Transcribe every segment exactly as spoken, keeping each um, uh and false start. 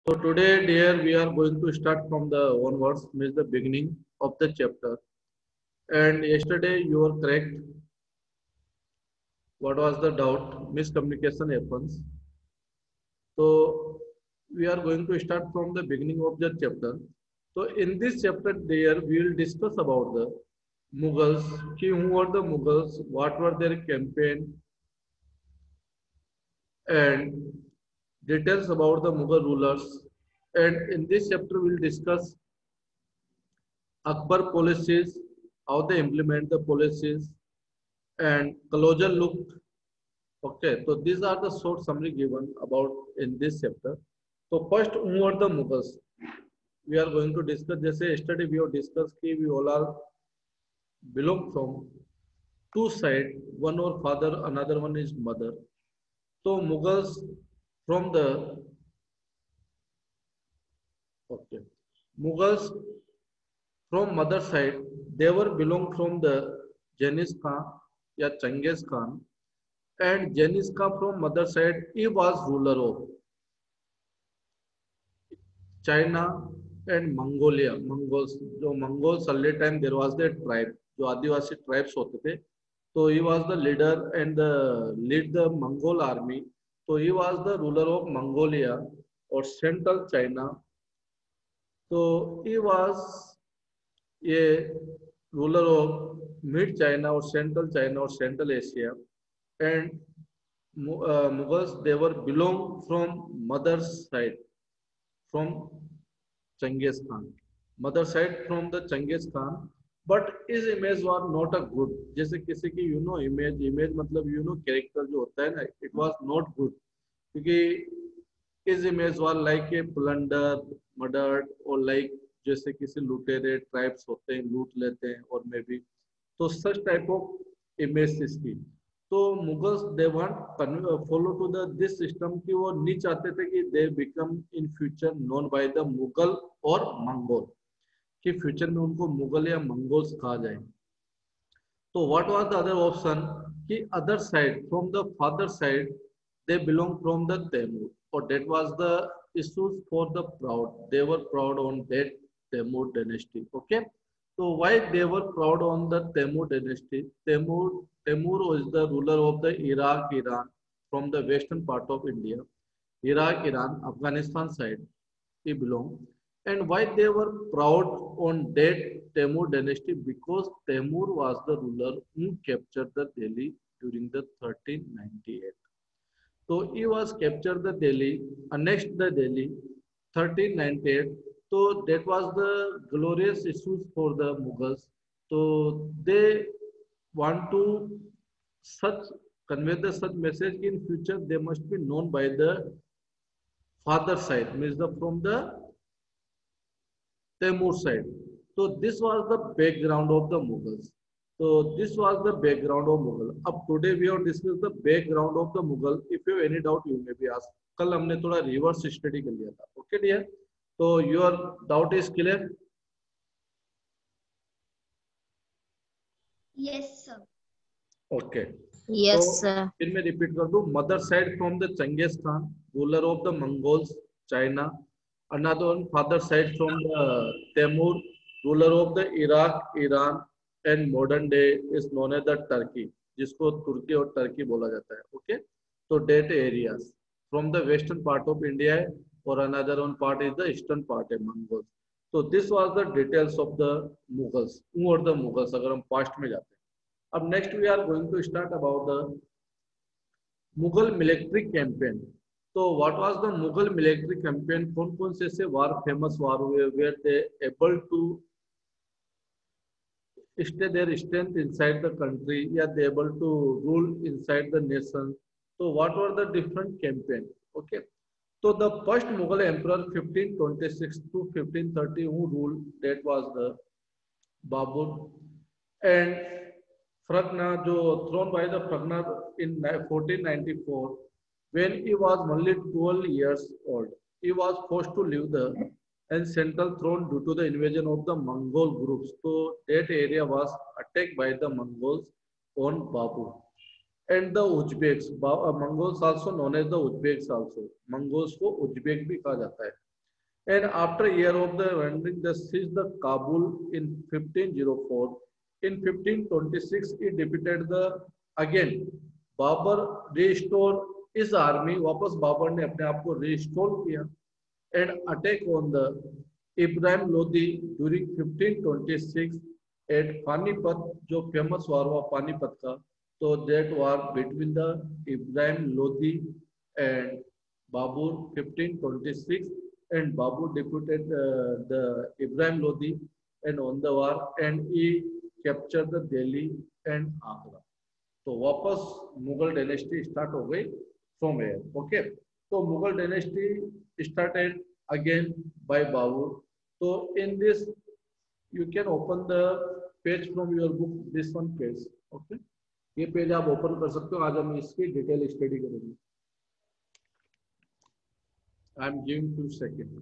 So today, dear, we are going to start from the onwards, means the beginning of the chapter. And yesterday, you were correct. What was the doubt? Miscommunication happens. So we are going to start from the beginning of the chapter. So in this chapter, there we will discuss about the Mughals. Ki who were the Mughals? What were their campaign? And details about the Mughal rulers. And in this chapter, we will discuss Akbar policies, how they implement the policies, and closure look. Okay, so these are the short summary given about in this chapter. So first, who are the Mughals? We are going to discuss. जैसे yesterday we have discussed कि we all are belong from two side. One or father, another one is mother. So Mughals from the okay, Mughals from mother side, they were belong from the Genghis Khan या Genghis Khan, and Genghis Khan from mother side, he was ruler of China and Mongolia. Mongols, जो Mongols early time there was the tribe, जो आदिवासी tribes होते थे, so he was the leader and the lead the Mongol army. So he was the ruler of Mongolia or central China. So he was a ruler of mid China or central China or central Asia, and uh, Mughals they were belong from mother's side from Genghis Khan, mother side from the Genghis Khan, but his image was not a good. जैसे किसी की you know image image मतलब you know character जो होता है ना, it was not good क्योंकि his image was like a plunder, murdered or like जैसे किसी लुटेरे ट्राइब्स होते हैं लूट लेते हैं और मे बी तो सच टाइप ऑफ इमेज इसकी तो Mughals they want follow to the this system कि वो नहीं चाहते थे कि they become in future known by the Mughal और मंगोल कि फ्यूचर में उनको मुगल या मंगोल्स कहा जाए तो what was the other option कि other side from the father side they belong from the Timur और that was the issues for the proud they were proud on that Temur dynasty okay so why they were proud on the Temur dynasty Temur Temur was the ruler of the Iraq Iran from the western part of India Iraq Iran Afghanistan side he belonged and why they were proud on that Temur dynasty because Temur was the ruler who captured the Delhi during the thirteen ninety-eight. So he was captured the Delhi, annexed the Delhi, thirteen ninety-eight. So that was the glorious issues for the Mughals. So they want to such convey the such message in future they must be known by the father side, means the from the Temur side. So this was the background of the Mughals. So this was the background of Mughal. Up today we have discussed the background of the Mughal. If you have any doubt, you may be asked. कल हमने थोड़ा reverse study कर लिया था. Okay, dear. So your doubt is clear? Yes, sir. Okay. Yes, so, sir. फिर मैं repeat कर दूँ. Mother side from the Genghis Khan, ruler of the Mongols, China. Another one, father side from the Temur, ruler of the Iraq, Iran. And modern day is known as the Turkey जिसको तुर्की और Turkey बोला जाता है okay तो that areas from the western part of India है और another one part is the eastern part है मंगोल्स तो this was the details of the Mughals who are the Mughals अगर हम पास्ट में जाते हैं अब next we are going to start about the Mughal military campaign तो what was the Mughal military campaign कौन कौन से ऐसे वार फेमस वार हुए where they able to stay their strength inside the country yeah they able to rule inside the nation so what were the different campaign okay so the first Mughal emperor fifteen twenty-six to fifteen thirty who ruled that was the Babur and Fragna jo thrown by the Fragna in fourteen ninety-four when he was only twelve years old he was forced to leave the and central throne due to the invasion of the Mongol groups. So that area was attacked by the Mongols on Babur. And the Uzbeks, uh, Mongols also known as the Uzbeks also. Mongols को Uzbek भी कहा जाता है. And after a year of the surrendering, they seized the Kabul in fifteen oh four. In fifteen twenty-six, he defeated the again. Babar restored his army. वापस बाबर ने अपने आप को restore किया and attack on the Ibrahim Lodi during fifteen twenty-six at Panipat, जो famous war हुआ पानीपत का. तो that war between the Ibrahim Lodi and Babur fifteen twenty-six, and Babur defeated uh, the Ibrahim Lodi and on the war, and he captured the Delhi and Agra. तो वापस Mughal dynasty start हो गई from air. Okay, तो Mughal dynasty started again by Babur. तो in this you can open the page from your book, this one page. Okay, ये page आप open कर सकते हो. आज हम इसकी डिटेल स्टडी करेंगे. I am giving two second.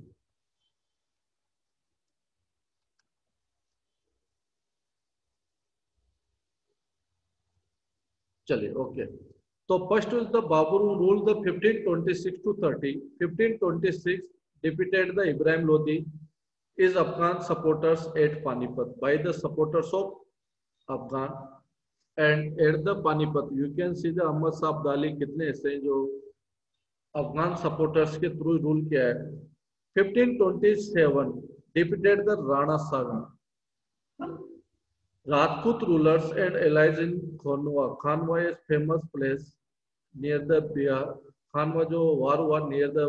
चलिए, ओके. तो first is the Babur rule the fifteen twenty-six to thirty. fifteen twenty-six defeated the Ibrahim Lodi is Afghan supporters at Panipat by the supporters of Afghan, and at the Panipat you can see the Ahmad Shah Abdali कितने ऐसे जो Afghan supporters के through rule किया है. fifteen twenty-seven defeated the Rana Sanga. Rajput rulers and allies in Khanwa. Khanwa is famous place near the Bihar. Khanwa जो war हुआ near the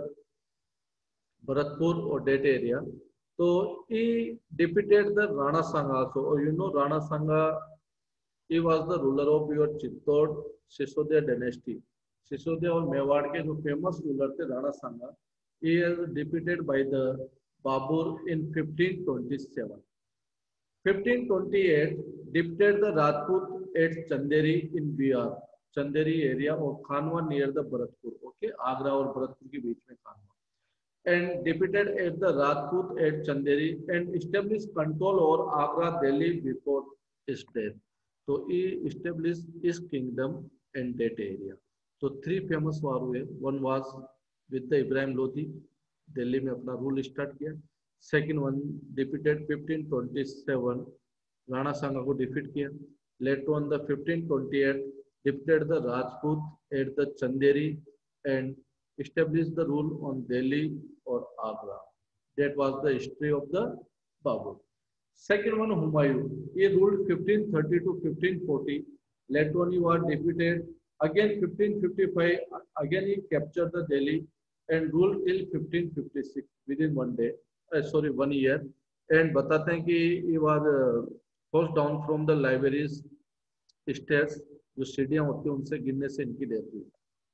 Bharatpur or that area. So he defeated the Rana Sanga also. Or you know Rana Sanga, he was the ruler of your Chittor Sisodiya dynasty. Sisodiya और मेवाड़ के जो famous ruler थे Rana Sanga, he is defeated by the Babur in fifteen twenty-seven. fifteen twenty-eight defeated the Rajput at Chanderi in Bihar, Chanderi area or Khanwa near the Bharatpur. Okay, Agra और Bharatpur के बीच में Khanwa. And defeated at the Rajput at Chanderi and established control over Agra, Delhi before his death. So he established his kingdom in that area. So three famous war हुए. One was with the Ibrahim Lodi, Delhi में अपना rule start किया. Second one defeated fifteen twenty-seven, Rana Sanga को defeat किया. Later on the fifteen twenty-eight defeated the Rajput at the Chanderi and established the rule on Delhi or Agra. That was the history of the Babur. Second one, Humayun. He ruled fifteen thirty to fifteen forty. Later on he was defeated. Again fifteen fifty-five, again he captured the Delhi and ruled till fifteen fifty-six within one day. Uh, sorry, one year. And बताते हैं कि he was uh, forced down from the libraries stairs. जो सीढ़ियां होती हैं उनसे गिरने से इनकी डेथ हुई.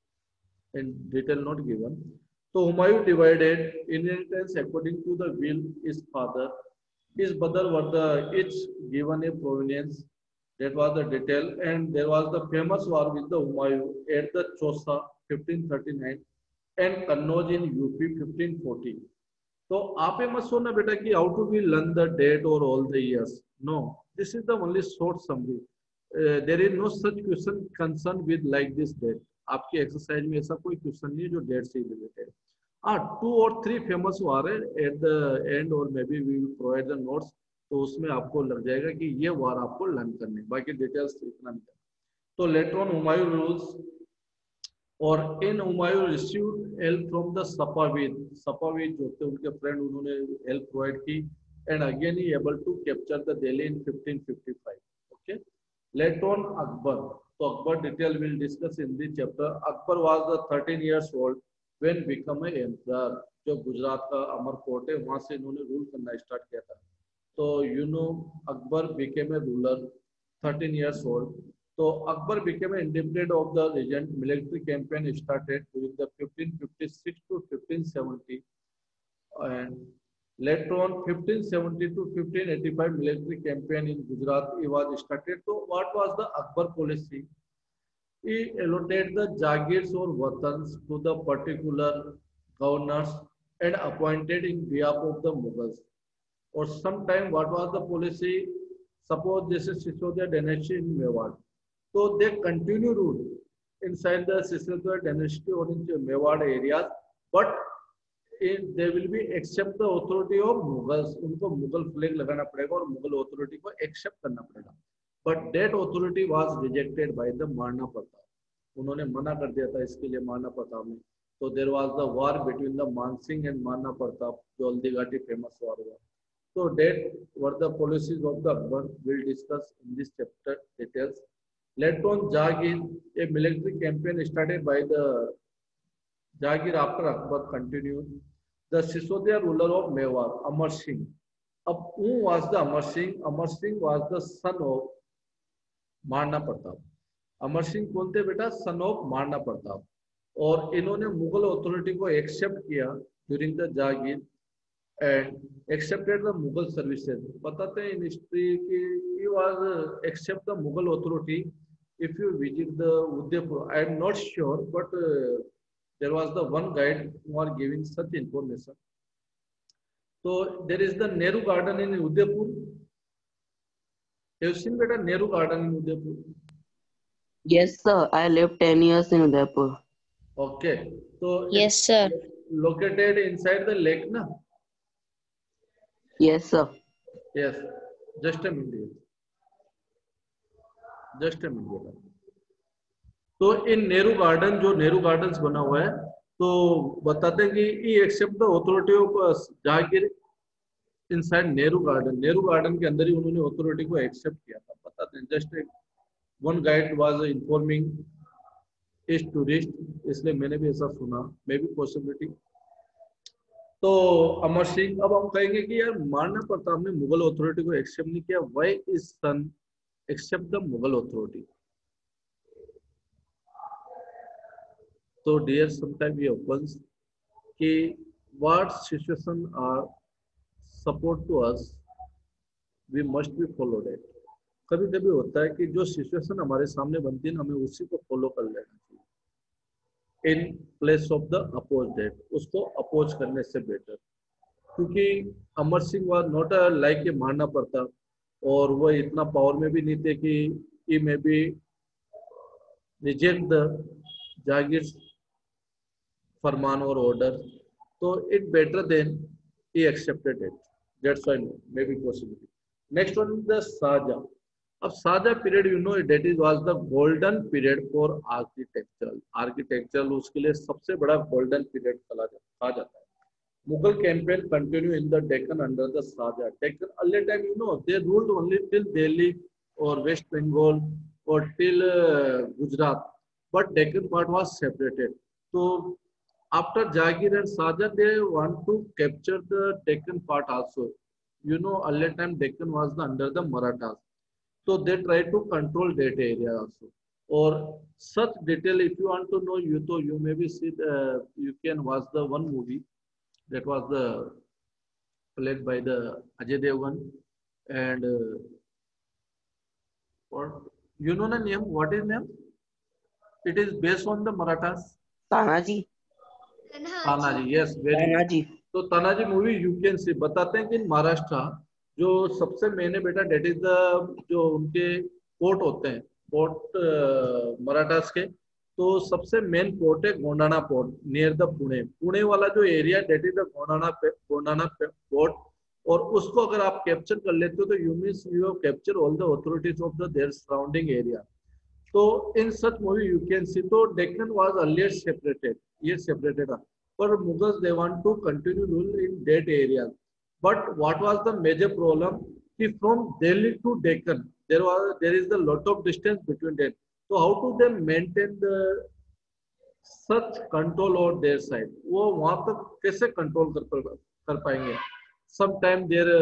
And detail not given. So Humayun divided inheritance according to the will his father. His brother were the each given a provenance. That was the detail. And there was the famous war with the Humayun at the Chausa fifteen thirty-nine and Kannauj in U P fifteen forty. तो आप ये मत सोचना बेटा कि how to we learn the date or all the years. No, this is the only short summary. Uh, there is no such question concerned with like this date. आपकी exercise में ऐसा कोई क्वेश्चन नहीं है जो डेट से related. हाँ, to और थ्री फेमस वार है एट द एंड और maybe we will provide the notes. तो उसमें आपको लग जाएगा कि ये वार आपको लर्न करने, बाकी डिटेल्स इतना नहीं. तो लेटर ऑन हुमायूं रूल्स और in Humayun received help from the Safavid. Safavid जो थे उनके फ्रेंड, उन्होंने हेल्प प्रोवाइड की. And again he able to capture the Delhi in fifteen fifty-five. Okay, later on Akbar. तो Akbar detail will discuss in this chapter. Akbar was the thirteen years old when become a emperor. जो गुजरात का अमरकोट है वहां से इन्होंने rule करना start किया था. तो you know Akbar became a ruler thirteen years old. So Akbar became an independent of the region. Military campaign started during the fifteen fifty-six to fifteen seventy, and later on fifteen seventy to fifteen eighty-five military campaign in Gujarat it was started. So what was the Akbar policy? He allotted the jagirs or watans to the particular governors and appointed in behalf of the Mughals. Or sometime what was the policy? Suppose this is Sisodiya dynasty in Mewar. So they continue rule inside the Sisodiya dynasty or in Mewar areas, but they will be accept the authority of Mughals, उनको Mughal flag लगाना पड़ेगा और Mughal authority को accept करना पड़ेगा। But that authority was rejected by the Maharana Pratap, उन्होंने मना कर दिया था इसके लिए महाराणा प्रताप ने। तो there was the war between the Mansingh and Maharana Pratap, जो हल्दी घाटी फेमस वॉर हुआ। So that were the policies of the Akbar. We'll discuss in this chapter details. Later on, Jahangir, a military campaign started by the Jahangir after Akbar continued. The Sisodiya ruler of Mewar, Amar Singh. अब who was the Amar Singh? Amar Singh was the son of Maharana Pratap. Amar Singh कौन थे बेटा? Son of Maharana Pratap. और इन्होंने Mughal authority को accept किया during the Jahangir and accepted the Mughal services. बताते हैं in history कि he was uh, accept the Mughal authority. If you visit the Udaipur, I am not sure, but uh, there was the one guide who are giving such information. So there is the Nehru Garden in Udaipur. You have seen beta Nehru Garden in Udaipur? Yes, sir. I lived ten years in Udaipur. Okay. So Yes, sir. Located inside the lake, na? Yes, sir. Yes. Just a minute. Just a minute. तो इन Nehru garden, जो Nehru gardens बना हुआ है, तो बताते हैं कि ई accept the authority of Jahangir inside Nehru garden. Nehru garden के अंदर ही उन्होंने अथॉरिटी को एक्सेप्ट किया था। बताते हैं just one guide was informing इस टूरिस्ट, इसलिए मैंने भी ऐसा सुना, मे बी पॉसिबिलिटी। तो अमर सिंह, अब हम कहेंगे कि यार महाराणा प्रताप ने मुगल अथॉरिटी को एक्सेप्ट नहीं किया, why is son accept the Mughal authority? तो डियर समटाइम ये ओपन्स कि what situation are support to us, we must be followed it. कभी कभी होता है कि जो सिचुएशन हमारे सामने बनती है, हमें उसी को फॉलो कर लेना चाहिए in place of the oppose that, उसको अपोज करने से बेटर। क्योंकि Amar Singh was not a like a Maharana Pratap, और वो इतना पावर में भी नहीं थे कि he maybe reject the Jahangir फरमान और ऑर्डर। तो it better then he accepted it, that's why maybe possibility. Next one is the Shahjahan. अब Shahjahan period, you know that is was the golden period for architectural architectural उसके लिए सबसे बड़ा golden period कहा जाता है। Mughal campaign continue in the Deccan under the Shahjahan. Deccan early time, you know they ruled only till Delhi और वेस्ट बंगाल और till Gujarat, but Deccan part was separated. तो after Jahangir and Shahjahan, they want to capture the Deccan part also. You know, earlier time Deccan was the, under the Marathas, so they try to control that area also. Or such detail, if you want to know, you to you maybe see the, you can watch the one movie that was the played by the Ajay Devgan and uh, what you know the name? What is name? It is based on the Marathas. Tanaji. Tanaji, yes, very Tanaji. तो Tanaji movie you can see. बताते हैं कि महाराष्ट्र जो सबसे main है बेटा, date is the, जो उनके पोर्ट होते हैं, पोर्ट मराठास के, तो सबसे मेन पोर्ट है Gondana port near the Pune. Pune वाला जो area, that is the Gondana Gondana port. और उसको अगर आप कैप्चर कर लेते हो तो you means you have capture all the authorities of the there surrounding area. तो in such movie you can see. तो डेक्कन वाज अर्लियर सेपरेटेड, ये सेपरेटेड था, पर Mughals they want to continue rule in that area. But what was the major problem कि from Delhi to Deccan there was there is the lot of distance between that. तो how to they maintain the such control over their side, वो वहां तक कैसे control कर कर पाएंगे? Some time there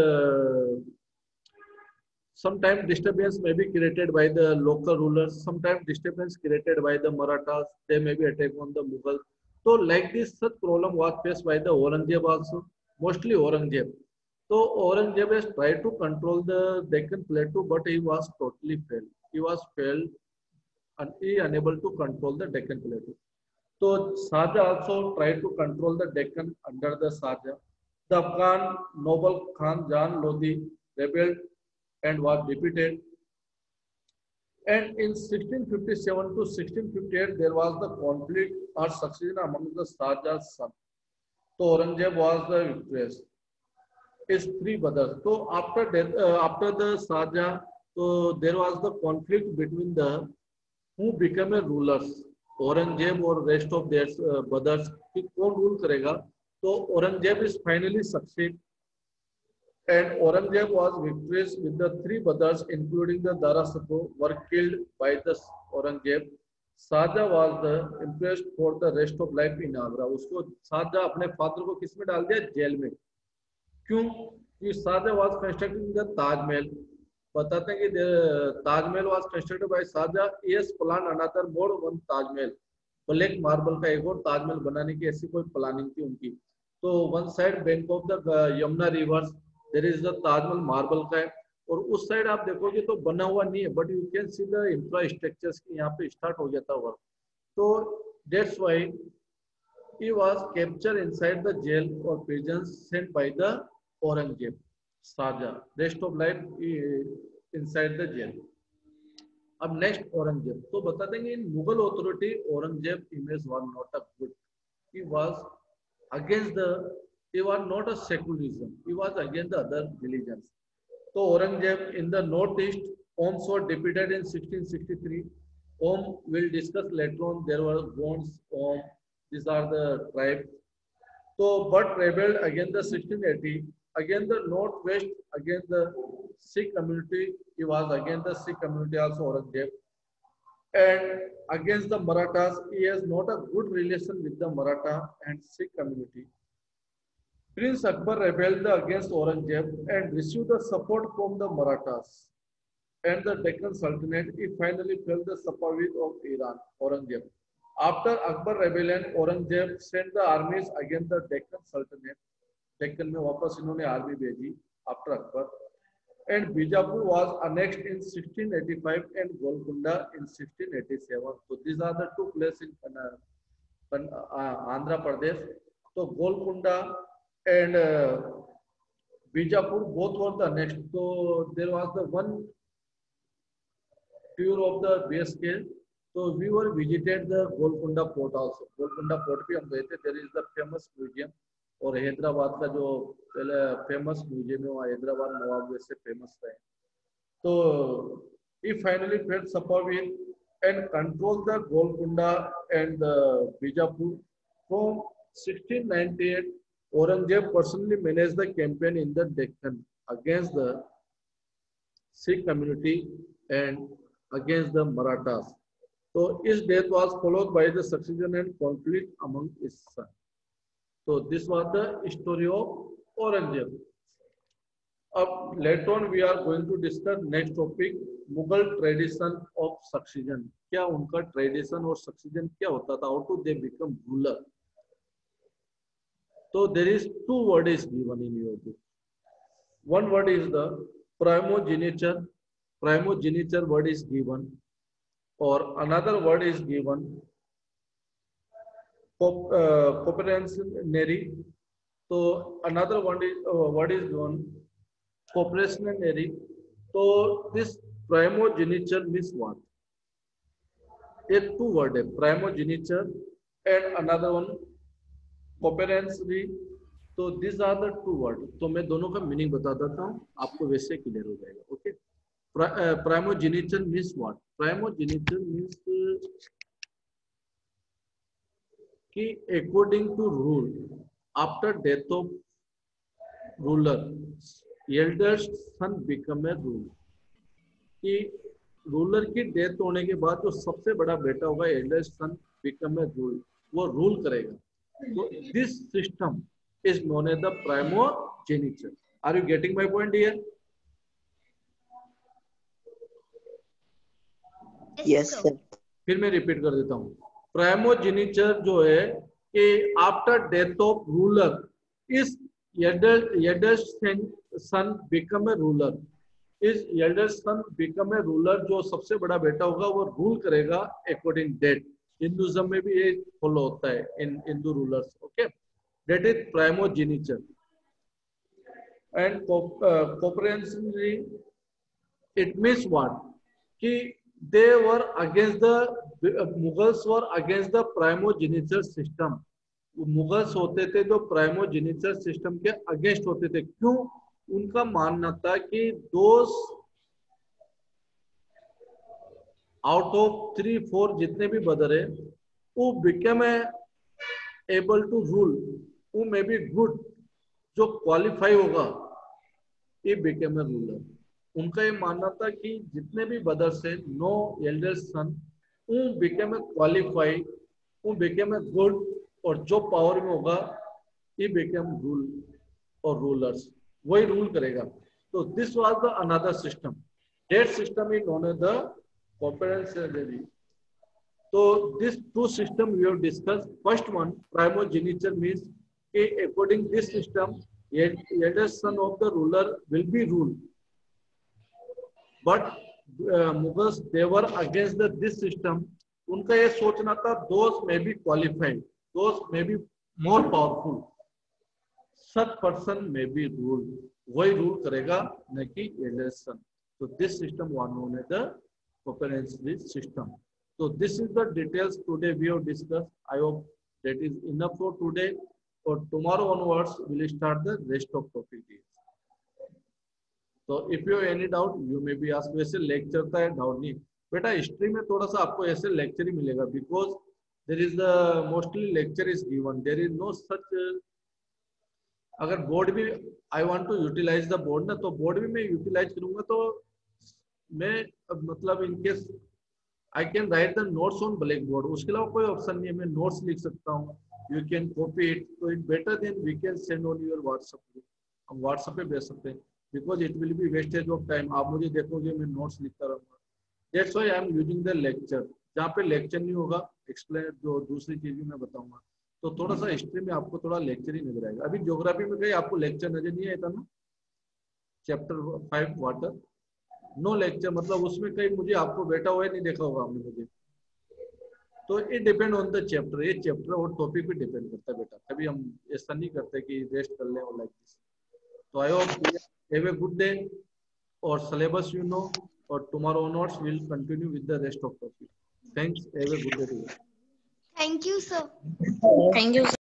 sometimes disturbance may be created by the local rulers, sometimes disturbance created by the Marathas, they may be attack on the Mughals. So like this such problem was faced by the Aurangzeb also, mostly Aurangzeb. So Aurangzeb has tried to control the Deccan Plateau, but he was totally failed. He was failed and he unable to control the Deccan Plateau. So Shahjahan also tried to control the Deccan under the Shahjahan. The Afghan noble Khan Jan Lodi rebelled and was defeated. And in sixteen fifty-seven to sixteen fifty-eight, there was the conflict or succession among the Shahjahan's son. तो Aurangzeb was the victorious. His three brothers. So after death, uh, after the Shahjahan, so there was the conflict between the who became a rulers. Aurangzeb और rest of their brothers कि कौन rule करेगा. तो Aurangzeb is finally succeed and Aurangzeb was victorious with the three brothers including the Dara Shikoh were killed by the Aurangzeb. Shahjahan was the impressed for the rest of life in Agra. उसको शाहजहां अपने father को किस में डाल दिया, jail में. क्यों? कि Shahjahan was constructing the Taj Mahal. बताते हैं कि Taj Mahal was constructed by Shahjahan. Yes, plan another more one Taj Mahal. Black marble का एक और ताजमहल बनाने की ऐसी कोई प्लानिंग थी उनकी. तो one side bank of the Yamuna rivers there is the Taj Mahal marble का है, और उस साइड आप देखोगे तो बना हुआ नहीं है, but you can see the infrastructures की यहाँ पे स्टार्ट हो जाता हुआ. तो that's why he was capture inside the jail और prison sent by the Aurangzeb. Shah Jahan rest of life inside the jail. अब नेक्स्ट औरंगजेब. तो बता देंगे in Mughal authority Aurangzeb image was not a good. He was against the he was not a secularism, he was against the other religions. So Aurangzeb in the northeast, Ohms were defeated in sixteen sixty-three. Ohm will discuss later on. There were Gonds, Ohm, these are the tribes. So but rebelled against the sixteen eighty, against the northwest, against the Sikh community. He was against the Sikh community also, Aurangzeb. And against the Marathas, he has not a good relation with the Maratha and Sikh community. Prince Akbar rebelled against Aurangzeb and received the support from the Marathas and the Deccan Sultanate. He finally fell the Safavid of Iran, Aurangzeb. After Akbar rebellion, Aurangzeb sent the armies against the Deccan Sultanate. Deccan में वापस इन्होंने army भेजी after Akbar. And Bijapur was annexed in sixteen eighty-five and Golconda in sixteen eighty-seven. So these are the two places in uh, Andhra Pradesh. So Golconda and uh, Bijapur both were the next. So there was the one tour of the B S K. So we were visited the Golconda Port also. Golconda Port भी हम गए थे. There is the famous museum. और हैदराबाद का जो पहले famous museum है, वहाँ हैदराबाद नवाब वैसे फेमस रहे. तो he finally fell Safavid and controlled the Golconda and the Bijapur. From sixteen ninety-eight, Aurangzeb personally managed the campaign in the Deccan against the Sikh community and against the Marathas. So his death was followed by the succession and conflict among his sons. So this was the story of Aurangzeb. Up later on we are going to discuss next topic, Mughal tradition of succession. क्या उनका tradition और succession क्या होता था? How to they become ruler? So there is two words is given in your book. One word is the primogeniture. Primogeniture word is given, or another word is given cooperationary. So another one is uh, word is given cooperationary. So this primogeniture means what? एक two word है primogeniture and another one coparcenary. तो this are the two word. तो मैं दोनों का meaning बता देता हूँ, आपको वैसे क्लियर हो जाएगा. Okay. Primogeniture means what? Primogeniture means कि according to rule after death of ruler eldest son become a rule. कि रूलर की डेथ होने के बाद जो सबसे बड़ा बेटा होगा eldest son become a rule, वो रूल करेगा. So this system is known as the primogeniture. Are you getting my point here? Yes, sir. फिर मैं रिपीट कर देता हूँ. Primogeniture जो है कि after death of ruler is eldest son become a ruler. Is eldest son become a ruler. जो सबसे बड़ा बेटा होगा वो रूल करेगा according death. हिंदुज्म में भी ये फॉलो होता है in Hindu rulers. Okay. That is primogeniture. And coparcenary it means what? कि they were against the Mughals were against the primogeniture system. Mughals होते थे जो प्राइमोजेनिचर सिस्टम के अगेंस्ट होते थे। क्यों? उनका मानना था कि those out of three four जितने भी ब्रदर है वो बिकेम एबल टू रूल, वो मे बी गुड, जो क्वालिफाई होगा ये बिकेम ए रूलर। उनका ये मानना था कि जितने भी ब्रदर्स है, नो एल्डर सन, वो बिकेम ए क्वालिफाई, वो बिकेम ए गुड, और जो पावर में होगा ये बिकेम रूल और रूलर्स, वही रूल करेगा। तो this was the another system, that system is known as the coparcenary. So this two system we have discussed. First one, primogeniture, means कि according this system, eldest son of the ruler will be ruled. But uh, Mughals, they were against the, this system. उनका ये सोचना था those may be qualified, those may be more powerful, such person may be ruled. वही rule करेगा, न कि eldest son. So this system was known as the comprehensive system. So this is the details today we have discussed. I hope that is enough for today. For tomorrow onwards, we will start the rest of topic. So if you have any doubt, you may be asked. वैसे lecture था doubt नहीं बेटा, history में थोड़ा सा आपको ऐसे lecture ही मिलेगा, because there is the mostly lecture is given. There is no such. अगर board भी I want to utilize the board ना, तो board भी मैं utilize करूँगा, तो मैं मतलब in case I can write the notes on blackboard, उसके अलावा कोई ऑप्शन नहीं है, मैं नोट्स लिख सकता हूँ, you can copy it, so it better than we can send on your WhatsApp, हम WhatsApp पे भेज सकते हैं, because it will be wastage of time, आप मुझे देखोगे मैं नोट्स लिखता रहूँगा। That's why I am using the lecture, जहाँ पे लेक्चर नहीं होगा, एक्सप्लेन जो दूसरी चीज भी मैं बताऊंगा, तो थोड़ा सा हिस्ट्री में आपको थोड़ा लेक्चर ही नजर आएगा। अभी ज्योग्राफी में कहीं आपको लेक्चर नजर नहीं आया था ना, chapter five water, no lecture, मतलब उसमें कहीं मुझे आपको बैठा हुआ नहीं देखा होगा आपने मुझे। तो it depend on the chapter, ये चैप्टर और टॉपिक पे डिपेंड करता है बेटा, कभी हम ऐसा नहीं करते कि रेस्ट कर लें और लाइक दिस। तो I hope have a good day, और सिलेबस यू नो, और tomorrow onwards will continue with the rest of topic. Thanks, have a good day. Thank you, sir. Thank you.